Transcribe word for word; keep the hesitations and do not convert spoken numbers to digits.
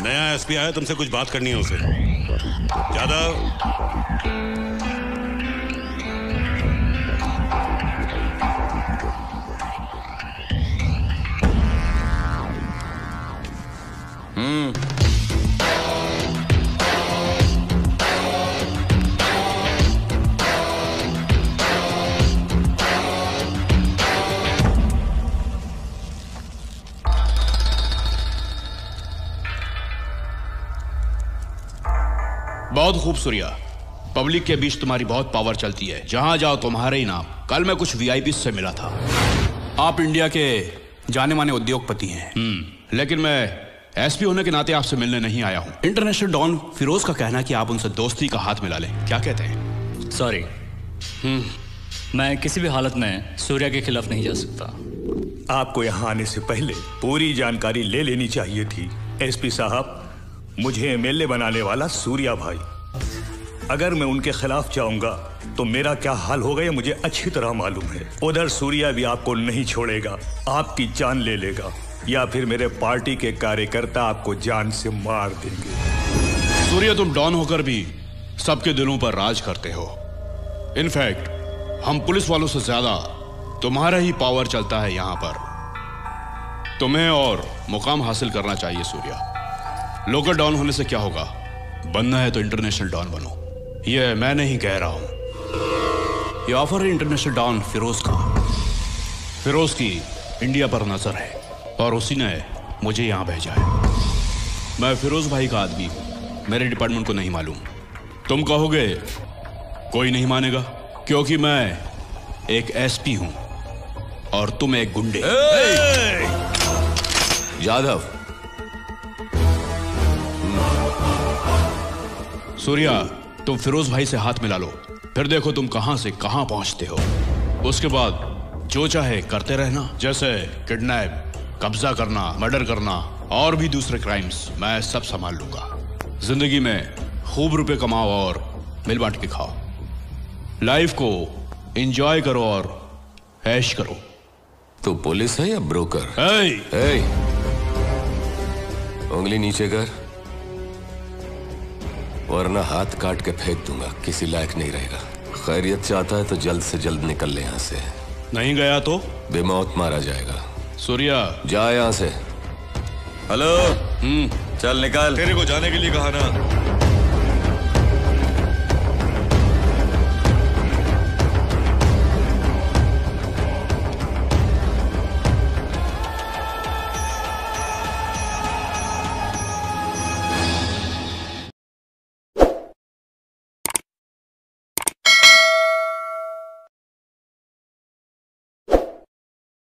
नया एसपी आया, तुमसे कुछ बात करनी है उसे। यादव, हम्म बहुत खूब सूर्या, पब्लिक के बीच तुम्हारी बहुत पावर चलती है, जहां जाओ तुम्हारे ही नाम। कल मैं कुछ वीआईपी से मिला था। आप इंडिया के जाने माने उद्योगपति हैं, हम्म लेकिन मैं एसपी होने के नाते आपसे मिलने नहीं आया हूं। इंटरनेशनल डॉन फिरोज का कहना है कि आप उनसे दोस्ती का हाथ मिला लें, क्या कहते हैं? सॉरी, हम्म मैं किसी भी हालत में सूर्या के खिलाफ नहीं जा सकता। आपको यहाँ आने से पहले पूरी जानकारी ले लेनी चाहिए थी। एसपी साहब, मुझे एमएलए बनाने वाला सूर्या भाई, अगर मैं उनके खिलाफ जाऊंगा तो मेरा क्या हाल होगा ये मुझे अच्छी तरह मालूम है। उधर सूर्या भी आपको नहीं छोड़ेगा, आपकी जान ले लेगा, या फिर मेरे पार्टी के कार्यकर्ता आपको जान से मार देंगे। सूर्या, तुम डॉन होकर भी सबके दिलों पर राज करते हो। इनफैक्ट हम पुलिस वालों से ज्यादा तुम्हारा ही पावर चलता है यहां पर। तुम्हें और मुकाम हासिल करना चाहिए सूर्या। लोकल डॉन होने से क्या होगा, बनना है तो इंटरनेशनल डॉन बनो। ये मैं नहीं कह रहा हूं, ये ऑफर है इंटरनेशनल डॉन फिरोज का। फिरोज की इंडिया पर नजर है और उसी ने मुझे यहां भेजा है। मैं फिरोज भाई का आदमी हूं, मेरे डिपार्टमेंट को नहीं मालूम। तुम कहोगे कोई नहीं मानेगा, क्योंकि मैं एक एसपी हूं और तुम एक गुंडे। यादव, सूर्या, तुम फिरोज भाई से हाथ मिला लो, फिर देखो तुम कहां से कहां पहुंचते हो। उसके बाद जो चाहे करते रहना, जैसे किडनैप, कब्जा करना, मर्डर करना और भी दूसरे क्राइम्स मैं सब संभाल लूंगा। जिंदगी में खूब रुपए कमाओ और मिल बांट के खाओ। लाइफ को एंजॉय करो और ऐश करो। तू पुलिस है या ब्रोकर? hey! hey! उंगली नीचे कर, वरना हाथ काट के फेंक दूंगा, किसी लायक नहीं रहेगा। खैरियत चाहता है तो जल्द से जल्द निकल ले यहाँ से, नहीं गया तो बेमौत मारा जाएगा। सूर्या, जा यहाँ से। हेलो, हम्म चल निकाल। तेरे को जाने के लिए कहा ना।